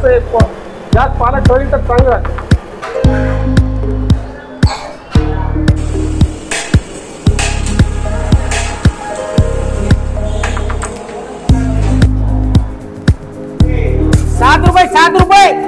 आहे जास्त पालक ठेवली तर चांगलं आहे. ₹7.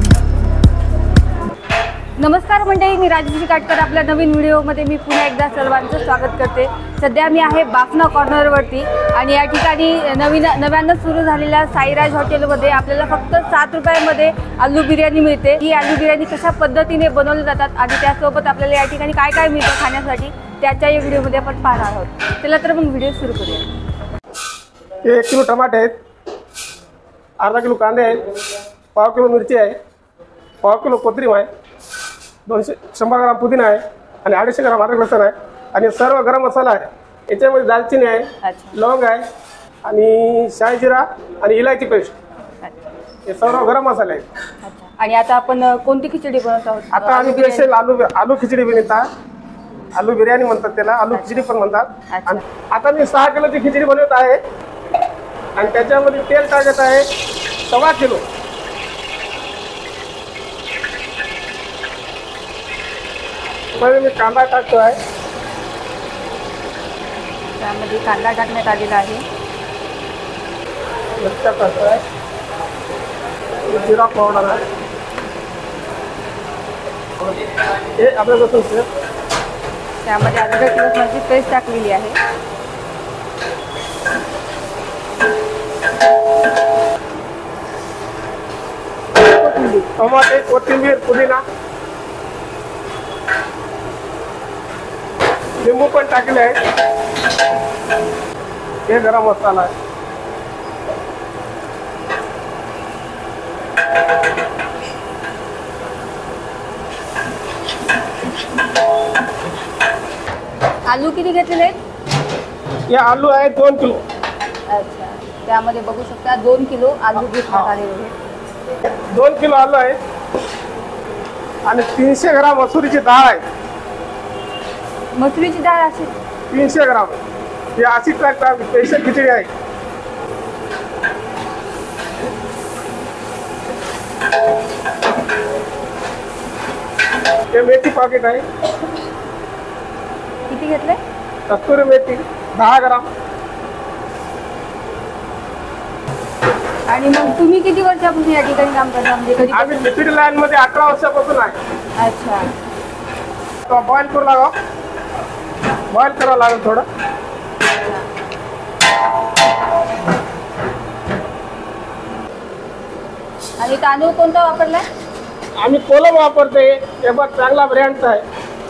नमस्कार मंडळी, मी राजश्री काटकर. आपल्या नवीन व्हिडिओमध्ये मी पुन्हा एकदा सर्वांचं स्वागत करते. सध्या मी आहे बाफना कॉर्नरवरती आणि या ठिकाणी नव्यानं सुरू झालेल्या साईराज हॉटेलमध्ये आपल्याला फक्त ₹7 आलू बिर्याणी मिळते. ही आलू बिर्याणी कशा पद्धतीने बनवली जातात आणि त्यासोबत आपल्याला या ठिकाणी काय काय मिळतं खाण्यासाठी त्याच्या या व्हिडिओमध्ये आपण पाहणार आहोत. चला तर मग व्हिडिओ सुरू करूया. 1 किलो टमाटे आहेत, अर्धा किलो कांदे आहेत, पाव किलो मिरची आहे, पाव किलो कोथिंबीर आहे, 100 ग्राम पुदिना आहे आणि 250 ग्राम अद्रक लसूण आहे आणि सर्व गरम मसाला आहे. याच्यामध्ये दालचिनी आहे, लवंग आहे आणि शाही जिरा आणि इलायची पेस्ट, हे सर्व गरम मसाले आहेत. आणि आता आपण कोणती खिचडी बनवत आहोत? आता आम्ही स्पेशल आलू खिचडी बनवतात. आलू बिर्याणी म्हणतात त्याला, आलू खिचडी पण म्हणतात. आणि आता मी 6 किलोची खिचडी बनवत आहे आणि त्याच्यामध्ये तेल टाकत आहे 1.25 किलो. पहिले मी कांदा टाकतो आहे, त्यामध्ये कांदा टाकण्यात आलेला आहे. मिरच्या टाकतो आहे, जिरा पावडर आहे, हे आपल्या लसूण त्यामध्ये अद्रक लसूणची पेस्ट टाकलेली आहे. टमाटे, कोथिंबीर, पुदिना, लिंबू पण टाकले आहे. हे गरम मसाला आहे. आलू किती घेतलेले आहेत? हे आलू आहे 2 किलो. अच्छा, त्यामध्ये बघू शकता 2 किलो आलू घेतण्यात आलेले आहेत. 2 किलो आलू आहे आणि 300 ग्राम मसुरीची डाळ आहे. मसुरीची डाळ अशी 300 ग्राम. ही अशी टाकतात, स्पेशल खिचडी आहे. हे मेथी पॉकेट आहे. किती घेतले? कस्तुरी मेथी 10 ग्राम. आणि मग तुम्ही किती वर्षापासून या ठिकाणी काम करता? म्हणजे कधी? आम्ही खिचडी लाईन मध्ये 18 वर्षापासून आहे. अच्छा, तो बॉईल करू लागा, बॉईल करावं लागेल थोडं. आणि तांदूळ कोणता वापरलाय? आम्ही कोलम वापरते, हे बघ चांगला ब्रँडचा आहे.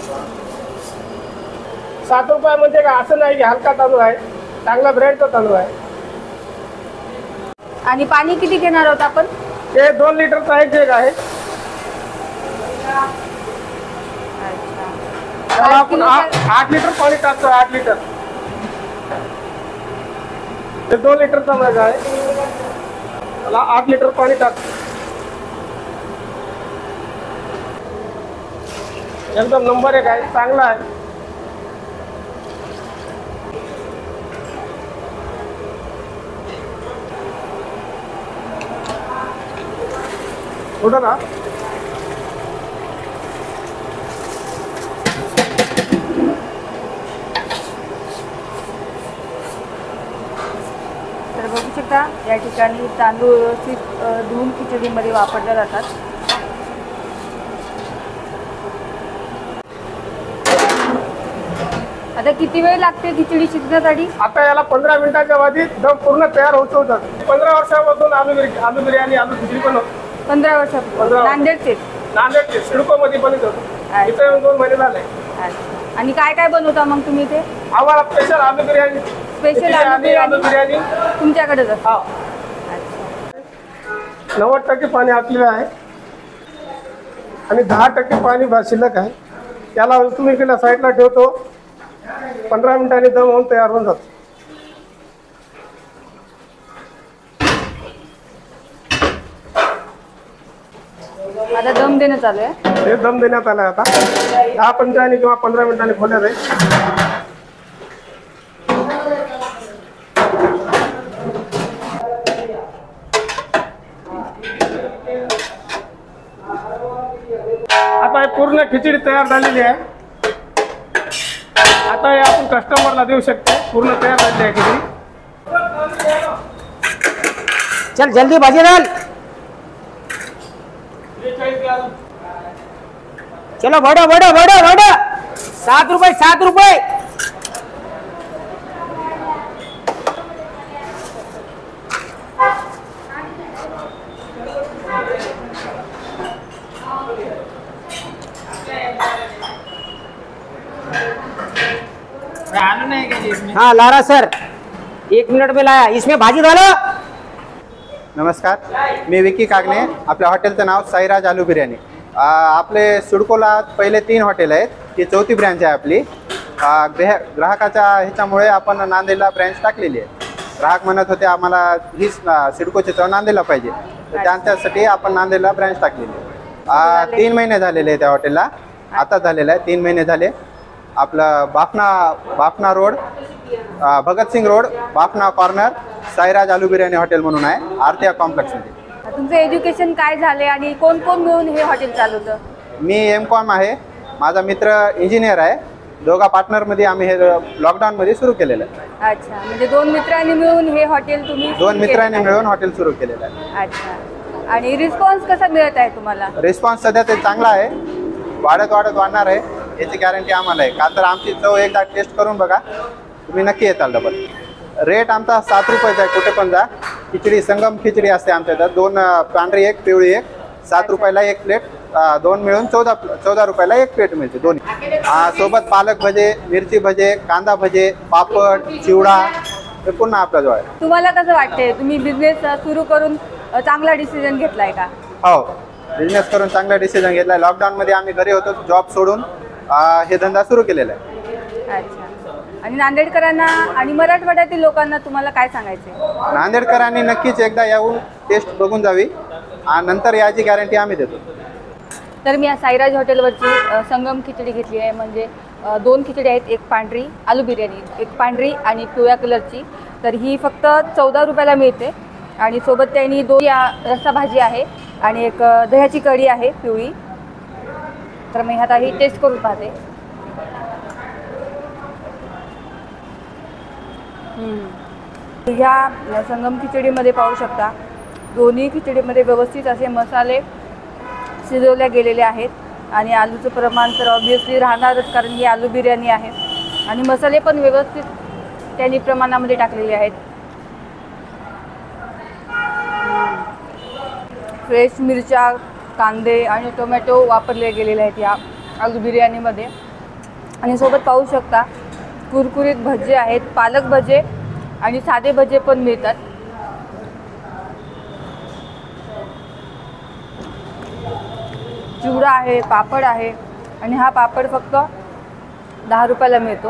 ₹7 म्हणजे का असं नाही की हलका तांदूळ आहे, चांगला ब्रँडचा तांदूळ आहे. आणि पाणी किती घेणार आहोत आपण? हे 2 लिटरचा एक जग आहे. त्याला आपण 8 लिटर पाणी टाकतो. 8 लिटर. हे 2 लिटरचा मग आहे, त्याला 8 लिटर पाणी टाकतो. एकदम नंबर 1 आहे, चांगला आहे. थोडं ना तर बघू शकता या ठिकाणी तांदूळ व्यवस्थित धुवून खिचडीमध्ये वापरले जातात. आता किती वेळ लागते खिचडी शिजण्यासाठी? आता याला 15 मिनिटाच्या आधी दम पूर्ण तयार होतात. 15 वर्षापासून आलू बिर्याणी, आलू खिचडी बनवतो. 15 वर्षापासून. नांदेडचे? नांदेडचे सिडकोमध्ये बनवत होतो. इथे 2 महिने झाले. आणि काय काय बनवता मग तुम्ही इथे? आम्हाला स्पेशल आलू बिर्याणी. स्पेशल आलू बिर्याणी तुमच्याकडेच असते? 90% पाणी आटलेलं आहे आणि 10% पाणी शिल्लक आहे. त्याला तुम्ही इकडे साईडला ठेवतो. 15 मिनिटांनी दम होऊन तयार होऊन जातो. आता दम देणं चालू आहे. हे दम देण्यात आला आता 10-15 किंवा 15 मिनिटांनी खोल्या जाईल. पूर्ण खिचडी तयार झालेली आहे. आता हे आपण कस्टमरला देऊ शकतो. पूर्ण तयार झालेली आहे खिचडी. चल जल्दी भाजी डाल. चलो बढ़ो बढ़ो बढ़ो बढ़ो. 7 रुपये 7 रुपये. हाँ लारा सर 1 मिनट में लाया. इसमें भाजी डालो. नमस्कार, मी विकी कागणे. आपल्या हॉटेलचं नाव साईराज आलू बिर्याणी. आपले सिडकोला पहिले 3 हॉटेल आहेत. ही 4थी ब्रँच आहे आपली. ग्राहकाच्या ह्याच्यामुळे आपण नांदेडला ब्रँच टाकलेली आहे. ग्राहक म्हणत होते आम्हाला ही सिडकोची चव नांदेडला पाहिजे, तर त्यांच्यासाठी आपण नांदेडला ब्रँच टाकलेली आहे. 3 महिने झालेले आहे त्या हॉटेलला. आता झालेलं आहे 3 महिने झाले. आपलं Bafna road, Bhagat Singh road, Bafna corner, Sairaj आलू बिर्याणी हॉटेल म्हणून आहे, आरतीया कॉम्प्लेक्समध्ये. तुमचं एज्युकेशन काय झाले आणि कोण कोण मिळून हे हॉटेल चालवतं? मी M.Com आहे. माझा मित्र इंजिनियर आहे. दोघा पार्टनरमध्ये आम्ही हे लॉकडाऊनमध्ये सुरू केलेलं आहे. अच्छा, म्हणजे 2 मित्रांनी मिळून हे हॉटेल तुम्ही 2 मित्रांनी मिळून हॉटेल सुरू केलेलं आहे. अच्छा, आणि रिस्पॉन्स कसा मिळत आहे तुम्हाला? रिस्पॉन्स सध्या ते चांगला आहे. वाढत वाढणार आहे याची गॅरंटी आम्हाला आहे. का तर आमची चव एकदा टेस्ट करून बघा, तुम्ही नक्की येताल डबल. रेट आमचा 7 रुपयाचा आहे. कुठे पण जा. खिचडी संगम खिचडी असते आमच्या इथं. 2 पांढरी 1 पिवळी 1. 7 रुपयाला 1 प्लेट. 2 मिळून 14 रुपयाला 1 प्लेट मिळते दोन्ही. सोबत पालक भजे, मिरची भजे, कांदा भजे, पापड, चिवडा हे पुन्हा आपल्याजवळ आहे. तुम्हाला कसं वाटते, तुम्ही बिझनेस सुरू करून चांगला डिसिजन घेतलाय का? हो, बिझनेस करून चांगला डिसिजन घेतला. लॉकडाऊनमध्ये आम्ही घरी होतो, जॉब सोडून हे धंदा सुरू केलेला आहे. अच्छा, आणि नांदेडकरांना आणि मराठवाड्यातील लोकांना तुम्हाला काय सांगायचं? नांदेडकरांनी नक्कीच एकदा येऊन टेस्ट बघून जावी आणि नंतर याची गॅरंटी आम्ही देतो. तर मी या साईराज हॉटेलवरची संगम खिचडी घेतली आहे. म्हणजे 2 खिचडी आहेत, एक पांढरी आलू बिर्याणी, एक पांढरी आणि पिवळ्या कलरची. तर ही फक्त 14 रुपयाला मिळते. आणि सोबत त्यांनी 2 रस्सा भाजी आहे आणि एक दह्याची कढी आहे पिवळी. तर मी आता ही टेस्ट करून पाहते. ह्या संगम खिचडीमध्ये पाहू शकता, दोन्ही खिचडीमध्ये व्यवस्थित असे मसाले शिजवल्या गेलेले आहेत. आणि आलूचं प्रमाण तर ऑब्वियसली राहणारच, कारण ही आलू बिर्याणी आहे. आणि मसाले पण व्यवस्थित त्यांनी प्रमाणामध्ये टाकलेले आहेत. फ्रेश मिरच्या, कांदे आणि टोमॅटो वापरले गेलेले आहेत या आलू बिर्याणीमध्ये. आणि सोबत पाहू शकता कुरकुरीत भजे आहेत, पालक भजे आणि साधे भजे पण मिळतात. चिवडा आहे, पापड आहे. आणि हा पापड फक्त 10 रुपयाला मिळतो.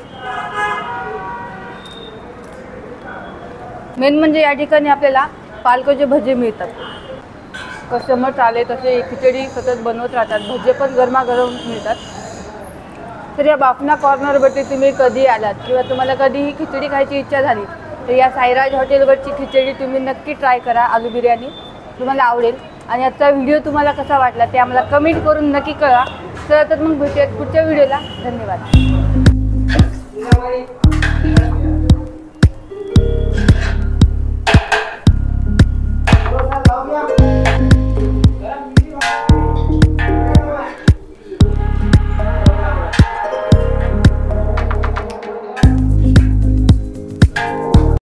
मेन म्हणजे या ठिकाणी आपल्याला पालकाचे भजे मिळतात. कस्टमर आले तसे खिचडी सतत बनवत राहतात. भजे पण गरमागरम मिळतात. तर या बाफना कॉर्नरवरती तुम्ही कधी आलात किंवा तुम्हाला कधीही खिचडी खायची इच्छा झाली तर या साईराज हॉटेलवरची खिचडी तुम्ही नक्की ट्राय करा. आलू बिर्याणी तुम्हाला आवडेल. आणि आजचा व्हिडिओ तुम्हाला कसा वाटला ते आम्हाला कमेंट करून नक्की कळवा. चला तर मग भेटूयात पुढच्या व्हिडिओला. धन्यवाद.